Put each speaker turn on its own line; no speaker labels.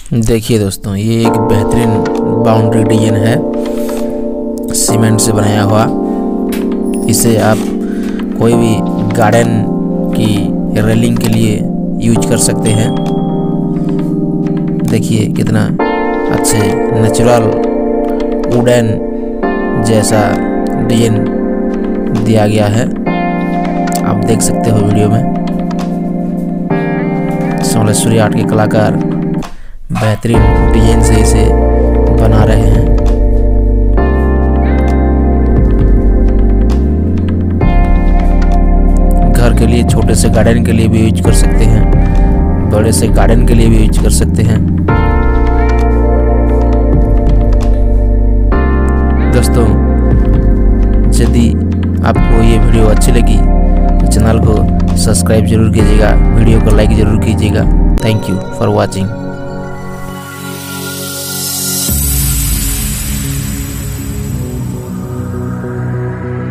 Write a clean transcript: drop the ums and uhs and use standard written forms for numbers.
देखिए दोस्तों, ये एक बेहतरीन बाउंड्री डिजाइन है सीमेंट से बनाया हुआ। इसे आप कोई भी गार्डन की रेलिंग के लिए यूज कर सकते हैं। देखिए कितना अच्छे नेचुरल वुडन जैसा डिजाइन दिया गया है, आप देख सकते हो वीडियो में। समलेश्वरी आर्ट के कलाकार बेहतरीन डिजाइन से इसे बना रहे हैं। घर के लिए, छोटे से गार्डन के लिए भी यूज कर सकते हैं, बड़े से गार्डन के लिए भी यूज कर सकते हैं। दोस्तों, यदि आपको ये वीडियो अच्छी लगी तो चैनल को सब्सक्राइब जरूर कीजिएगा, वीडियो को लाइक जरूर कीजिएगा। Thank you for watching.